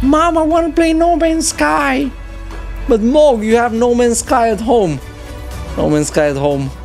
Mom, I want to play No Man's Sky. But Mog, you have No Man's Sky at home. No Man's Sky at home.